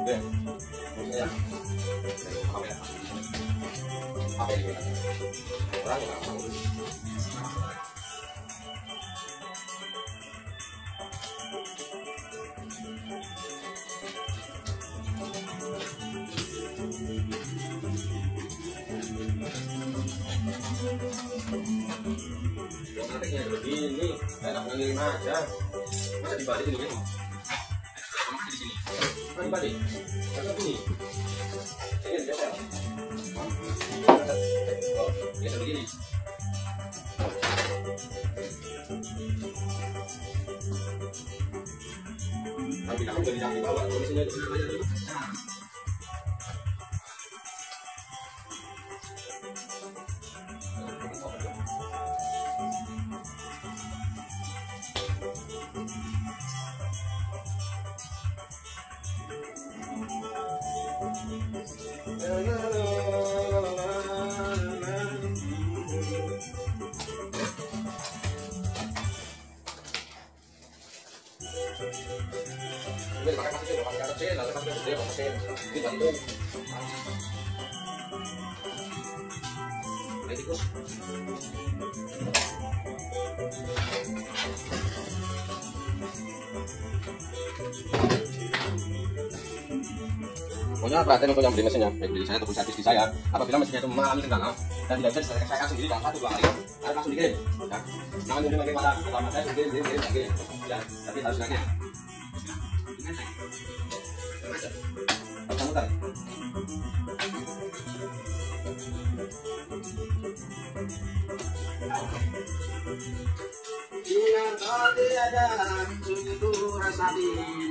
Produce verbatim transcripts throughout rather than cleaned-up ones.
deh. Ya. Apa ini? Orang nggak tahu. Nantinya begini, enak ngirim aja. Masa dibalik ini? Masih di sini. Mana dibalik? Karena ini. Ini biasa. Oh, biasa begini. Tapi kamu nggak bisa dibawa, kondisinya itu sudah banyak dulu. Ini pakai pasir, pakai pasir, lalu pakai pasir, pakai pasir. Ini bantu. Ini tikus. Pokoknya perhatian untuk yang beli mesinnya, baik beli saya ataupun servis di saya. Apabila mesinnya itu mengalami kendala dan tidak bisa diselesaikan sendiri dalam satu dua hari, harus langsung dikirim. Ya. Jangan nunggu lagi pada lama saya dikirim, dikirim, dikirim, dikirim. Ya, tapi harus lagi. Muter-muter. Ingat tadi ada itu rasa ini.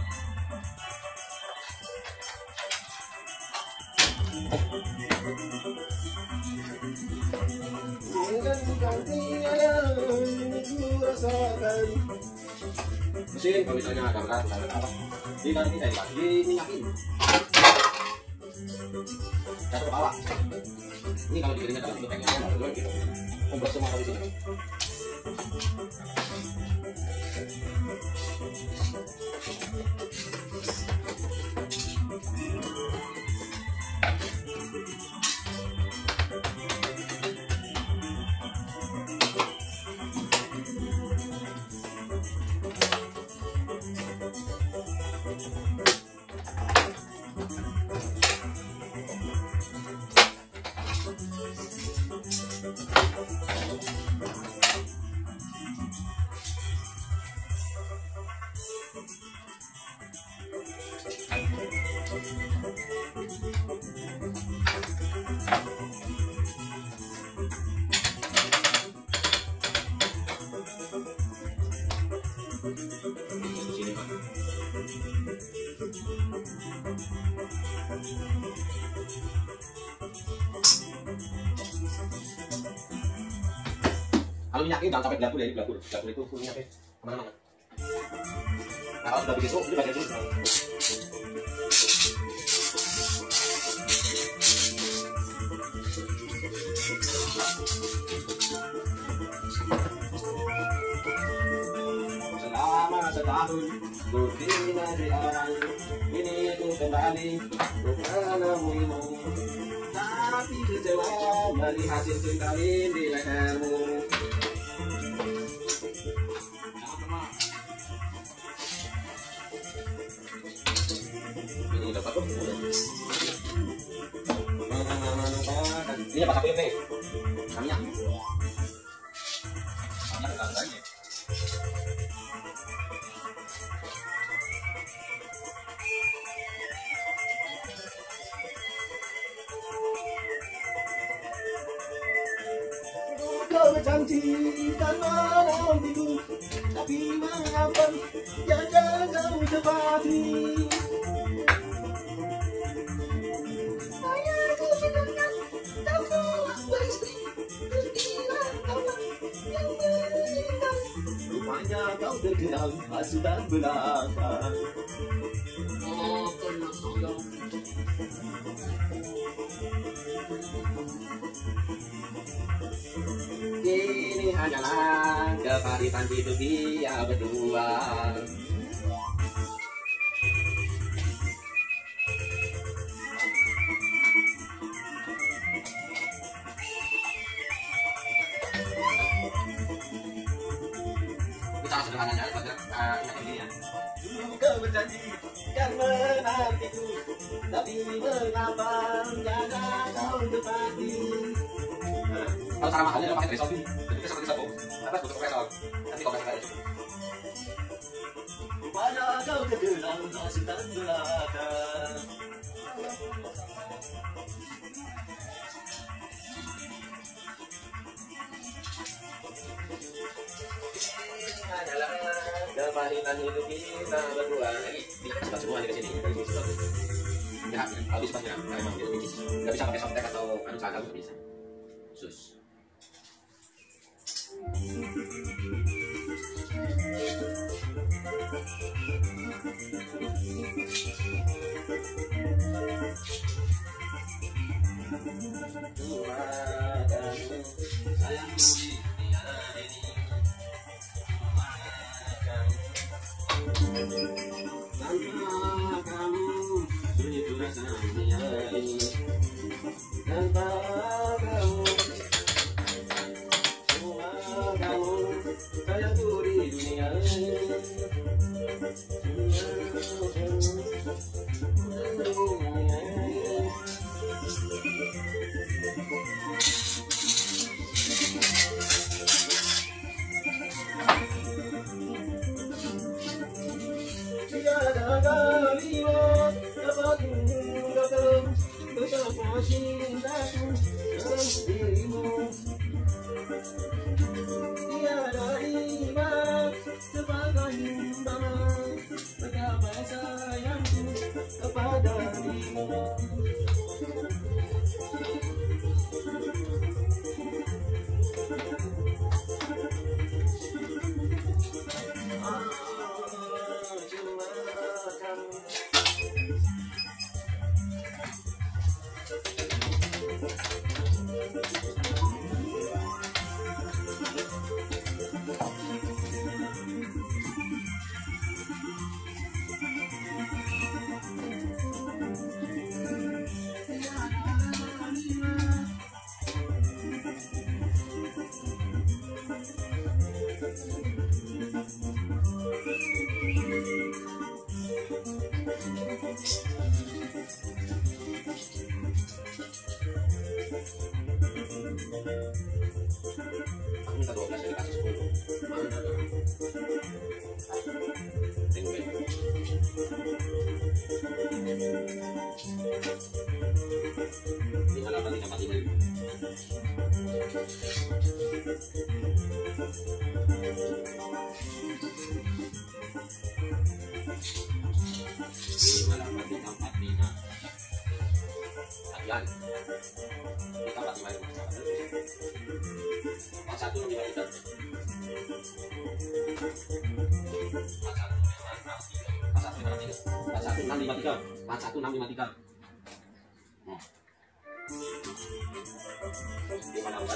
Mesin kalau misalnya ada berat, ada apa? Di nanti kita ikat, diminyakin. Jatuh ke bawah. Ini kalau dikirimnya dalam bentuk pengennya, baru gitu. Kompres semua di sini. Kalau minyaknya jangan sampai gelapur ya, gelapur. Gelapur itu full minyaknya kemana-mana. Nah kalau sudah begitu, ini bagian dulu. Selama setahun berbina di orang ini itu kembali bukan nemuimu, tapi kecewa dari hasil cinta di lehermu. Ini dapat tuh. Ini apa tapi nih? Kaminya. Kaminya enggak lagi. Kau berjanjikan malam itu, tapi mengapa jangan kau tepati? Rupanya kau terkenal sudah belakang. Oh, tolong. Ini hanyalah keparitan hidup dia berdua. kan menantiku, tapi mengapa jaga kau tepati. Kalau cara makannya pakai tresol ini, jadi seperti sabuk, atas butuh tresol, nanti kau kasih kayak itu. Pada kau kegelam nasib dan belakang. Adalah kepahitan hidup kita berdua. Lagi kita sebat semua di sini, dari sini sebat. Ya, kalau bisa ya, memang gitu. Nggak bisa pakai softtek atau anu cagak nggak bisa. Sus. Yan. Kita pati main empat satu lima tiga. empat satu enam lima tiga. empat satu enam lima tiga. lima delapan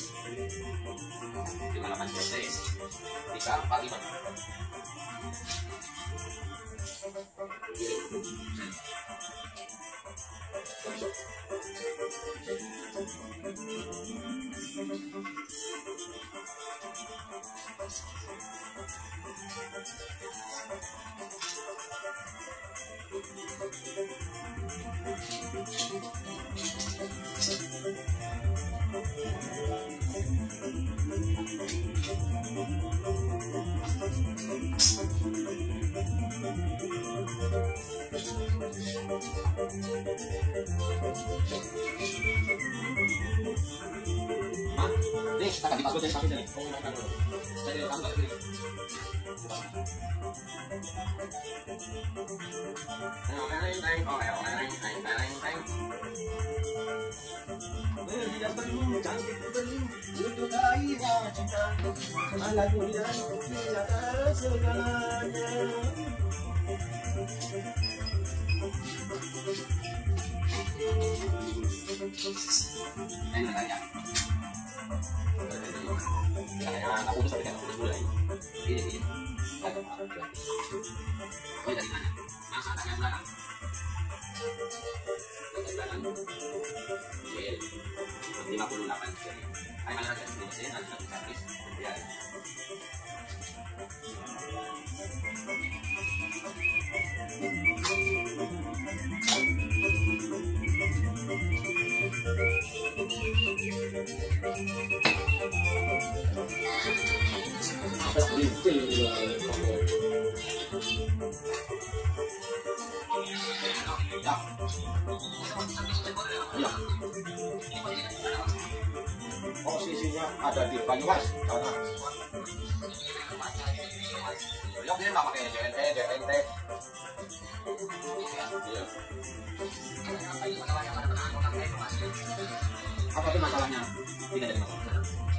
lima delapan tiga empat lima. Nih, kita ganti password dari password ini. Saya tidak tahu lagi. Tidak perlu cantik perlu untuk gairah cinta. Alat dunia tidak ada segalanya. Ini namanya. Kayaknya tak putus tapi kan putus mulai. Ini ini. Ini dari mana? Masa tanya belakang. Belakang. Oke. lima puluh delapan. Ayo mana saja di sini nanti kita habis. Ya. Thank you. Ya. Iya. Posisinya ada di Banyumas, Jawa Tengah. Ya, ini nggak pakai J N T, J N T. Iya. Apa tuh masalahnya? Tidak ada masalah.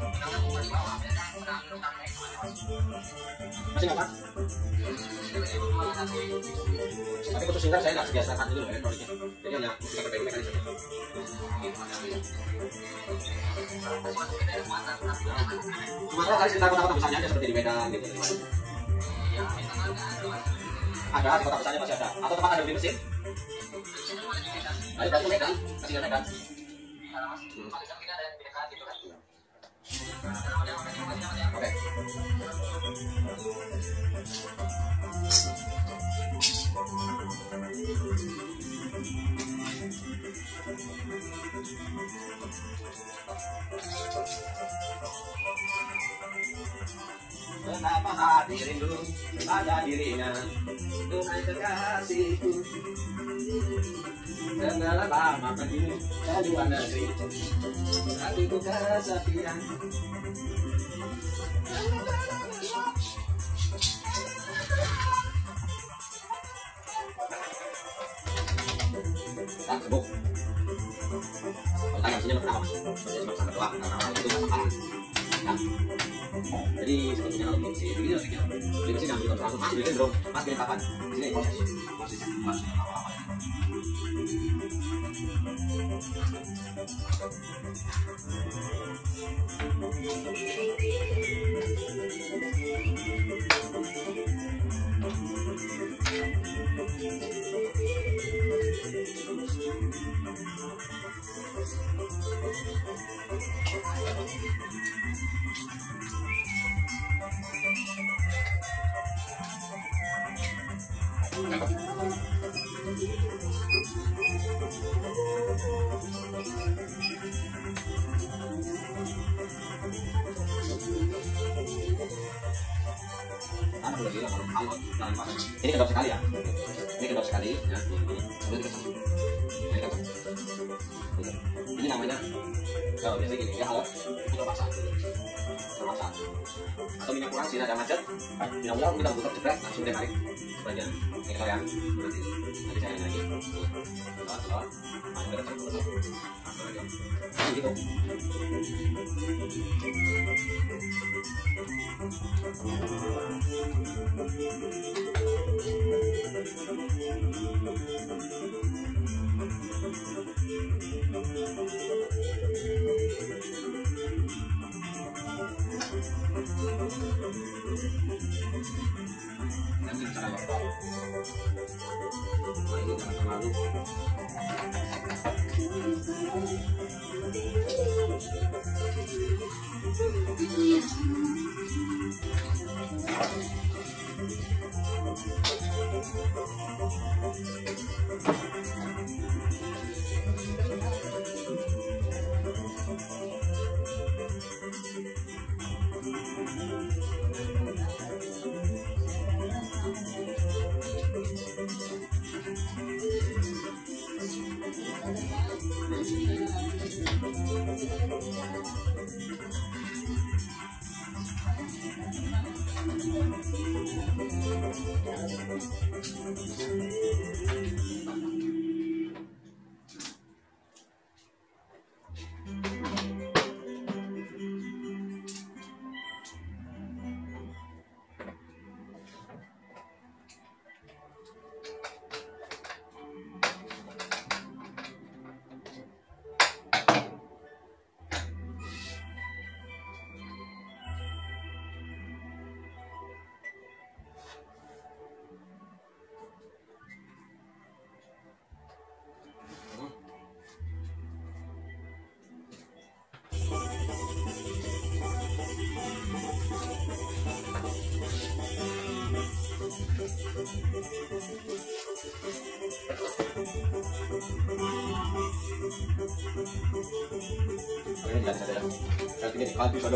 Masih nggak, Pak? Tapi khusus singkat saya nggak biasakan dulu elektroniknya. Jadi hanya musik pakai mekanisme. Sumatera kali sekitar kota-kota besarnya aja seperti di Medan gitu. Ada di kota besarnya pasti ada. Atau tempat ada beli mesin? Ayo bantu Medan, kasih Medan. Oke. Kenapa hati rindu pada dirinya, tunai kekasihku. Segala lama pergi ke luar negeri, hatiku kesepian. Tak sebut. Tanya sini pertama, saya cuma sampai doang karena itu nggak salah. Ya. Jadi sebetulnya kalau begini sih, begini harus begini. Begini sih ngambil langsung masih bikin bro, mas bikin kapan? Sini proses, masih masih apa-apa. Ini kedap sekali ya, ini kedap sekali ya, ini, ini, ini namanya, kalau biasa gini, ya alat putar pasang, putar pasang, atau minyak kurang sini ada macet, minyak kurang kita putar jepret langsung dia tarik bagian, ini kita ya, nanti nanti saya lagi, lewat lewat, masuk ke dalam putar, masuk lagi, gitu. Nanti cara lokal. Nah ini jangan terlalu. Thank you. Ini biasa saja. Nanti ini habis dulu.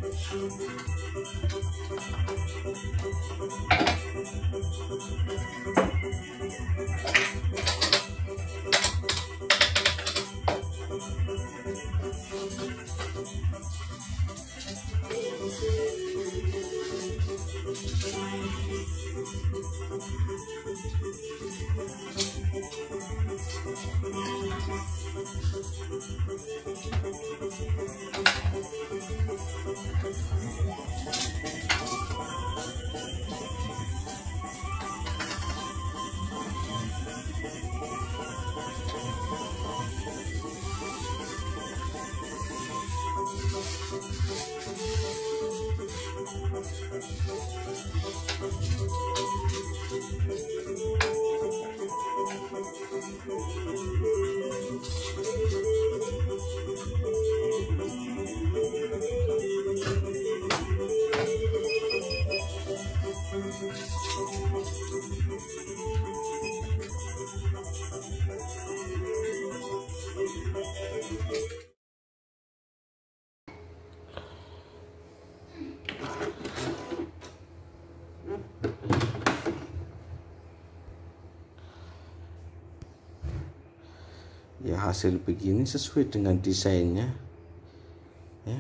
Ya, hasil begini sesuai dengan desainnya ya.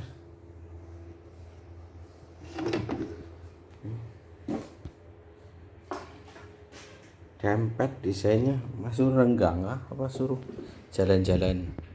Dempet desainnya, masuk renggang ah, apa suruh jalan-jalan.